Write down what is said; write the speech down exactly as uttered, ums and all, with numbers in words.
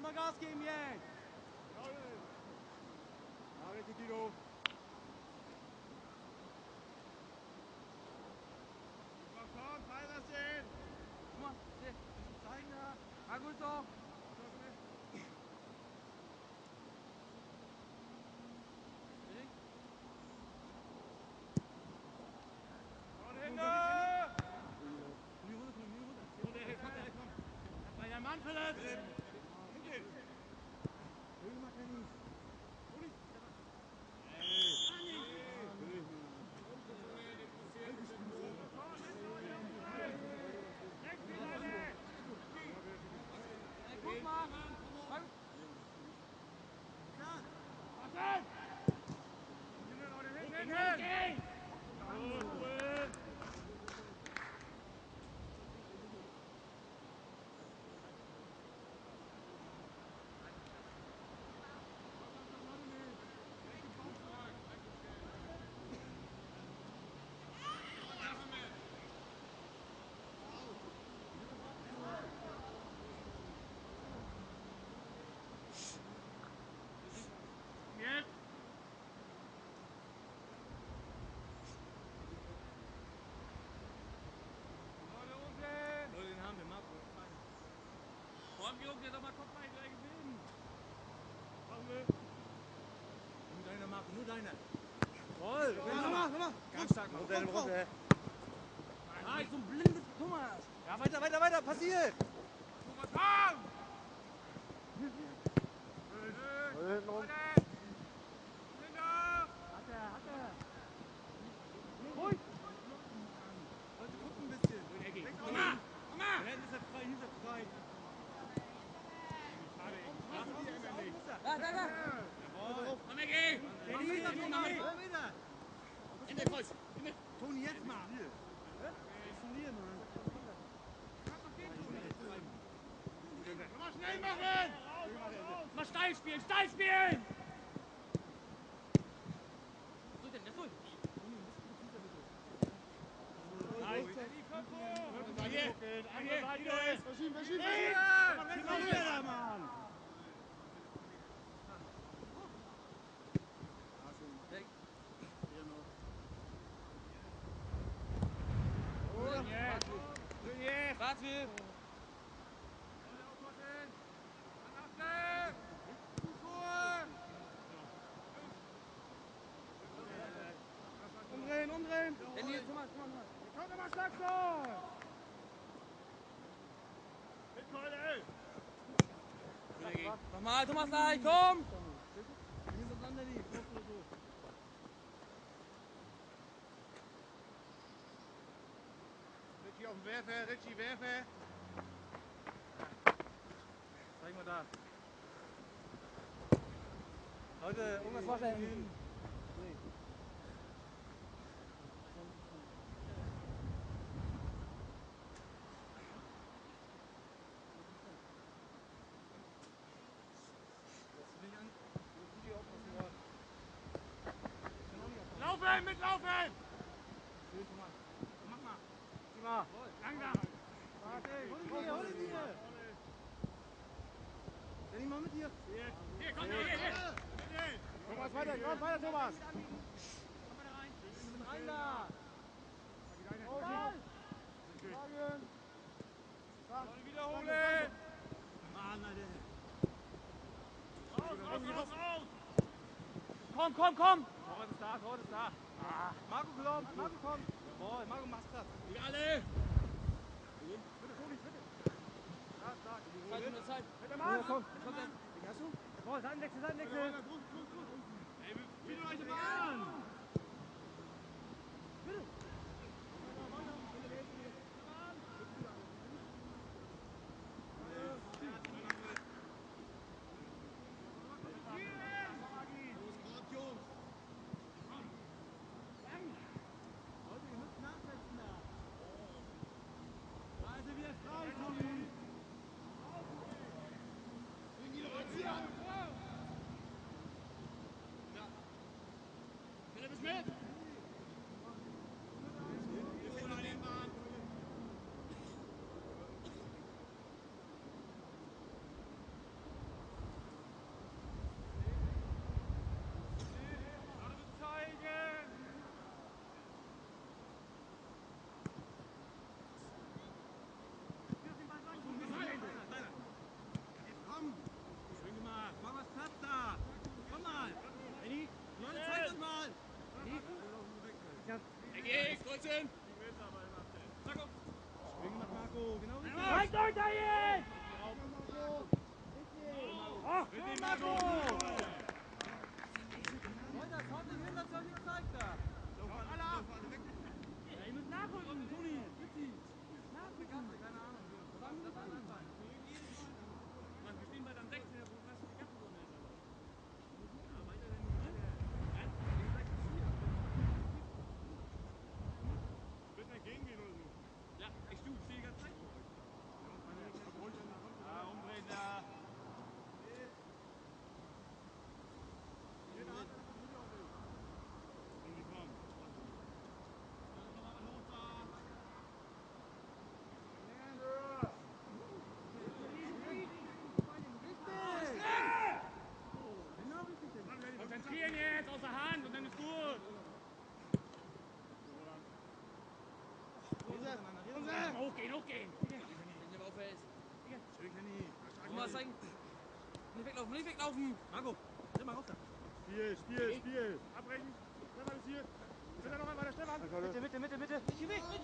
Mal Gas geben jetzt! Ja, richtig, Guido. Komm, komm, fall das hin! Guck mal, hier, zeigen da. Ah, gut so. Mann verletzt! Guck mal! Komm, Junge, der soll mal Kopf rein, gleich gewinnen. Machen wir. Nur deine, Marco, nur deine. Voll. Ja, nochmal, nochmal. Ganz stark, Marco. Deine Brust, Ah, so ein blindes Thomas. Ja, weiter, weiter, weiter, passiert. Thomas, komm! Hinten rum. Hat er, hat er. Ruhig. Leute, guck ein bisschen. Komm mal, komm mal. Da hinten ist er frei, hier ist er frei. Da, da, da. Komm, Ecki. Komm mit, Toni. Komm wieder. In der Kreuz. Toni, jetzt mal. Funktionieren, Mann. Mal schnell machen. Mal steil spielen, steil spielen. Was soll denn, das soll? Nein. Hier, andere Seite. Verschieben, verschieben. Zieh mal rüber, Mann. Warte! Umdrehen, umdrehen! Danny, Thomas, Thomas, Thomas. Komm nochmal, Schlagzeug! Mit Keule! Nochmal, Thomas, gleich, komm! Hier ist das andere Lied, komm oder so. Richie auf dem Werfer, Richie, Werfer! Zeig mal da. Leute, irgendwas Wasser hin. Laufen, mitlaufen! Mach mal. Zieh mal. Langsam! Warte, hol ihn mir, hol ihn mir. Danny, mal mit dir. Hier, komm, hier, hier! Thomas, weiter, komm, weiter, Thomas! Komm mal da rein. Mit rein da. Oh, Ball. Schlagen! Wiederholen! Mann, Alter. Raus, raus, raus, raus! Komm, komm, komm. Torwart ist da, Torwart ist da! Ah. Marco, komm. Marco, komm. Jawohl, Marco, machst Platz. Wir alle! Bitte, Toni, bitte. Da, da! Zeit, nur Zeit. Bitte, Mann! Komm, kommt er. Den hast du? Jawohl, Seitenwechsel, Seitenwechsel. Druck, Druck, Druck! Ey, wie du euch an! Bitte. vierzehn. Springen nach Marco, genau richtig. Halt euch da jetzt! Oh, richtig, Marco! Leute, schaut nicht hin, dass ihr euch nicht zeigt da! Ja, ihr müsst nachrücken, Toni! Bitte! Nachrücken! Keine Ahnung. Dann das anfangen. Mann, wir stehen bei deinem sechzehn, wo hast du die Kappe so in der Hand? Ja, weiter denn nur. Nein, ihr seid vier. Wird nicht gegengehen oder so? Ja, ich stehe die ganze Zeit vor euch. Ja, umdrehen, ja. Konzentrieren jetzt, aus der Hand und dann ist gut. Hochgehen, hochgehen. Wenn ihr aufhältst. Schön, Kenny. Thomas, zeigen. Nicht weglaufen, nicht weglaufen. Marco, dreh mal rauf da. Spiel, Spiel, Spiel. Abbrechen. Stefan ist hier. Bitte noch einmal der Stefan. Mitte, Mitte, Mitte, Mitte. Nicht hier weg.